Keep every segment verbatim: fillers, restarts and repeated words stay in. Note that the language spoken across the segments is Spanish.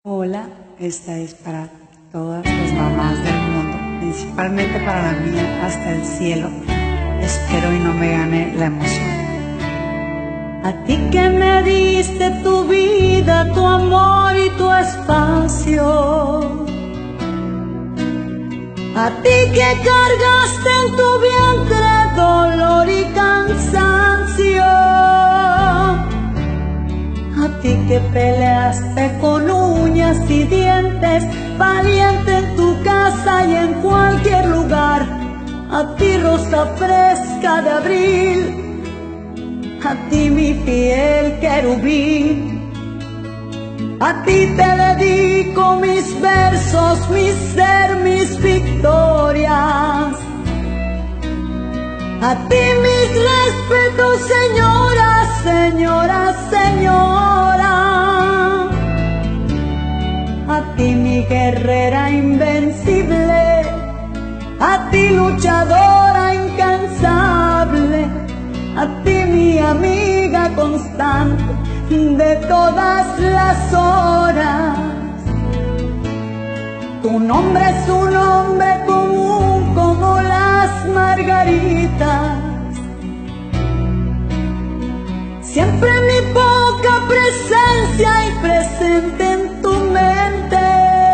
Hola, esta es para todas las mamás del mundo, principalmente para la mía hasta el cielo. Espero y no me gane la emoción. A ti que me diste tu vida, tu amor y tu espacio. A ti que cargaste en tu vientre dolor y cansancio. A ti que peleaste con uñas y dientes, valiente en tu casa y en cualquier lugar. A ti rosa fresca de abril, a ti mi fiel querubín. A ti te dedico mis versos, mi ser, mis victorias. A ti mis respetos, señora, señora, señora. A ti mi guerrera invencible, a ti luchadora incansable, a ti mi amiga constante de todas las horas. Tu nombre es un nombre común como las margaritas. Siempre mi poca presencia y presente en tu mente.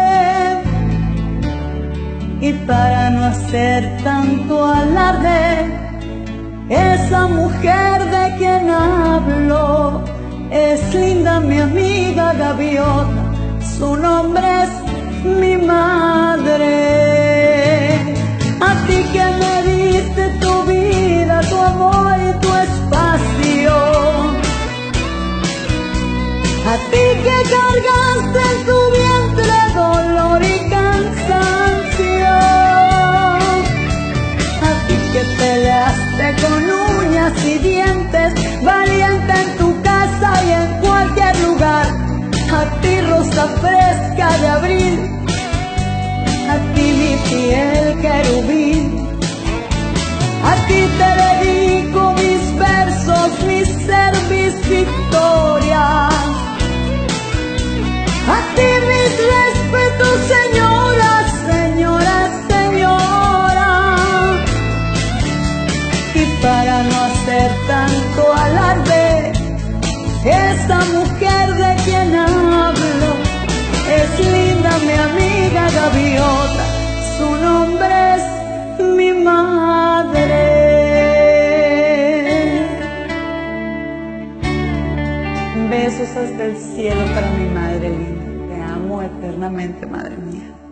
Y para no hacer tanto alarde, esa mujer de quien hablo es linda mi amiga gaviota, su nombre es mi madre. A ti que me diste tu vida, tu amor y tu espacio. A ti que cargaste en tu vientre dolor y cansancio. A ti que peleaste con uñas y dientes, valiente en tu casa y en cualquier lugar. A ti rosa fresca de abril, a ti mi fiel querubín. A ti te dedico mis versos, mi ser, mis victorias. A ti mis respetos, señora, señora, señora. Y para no hacer tanto alarde, esta mujer de quien hablo es linda mi amiga gaviota, su nombre es mi madre. Besos hasta el cielo para mi madre linda. Te amo eternamente, madre mía.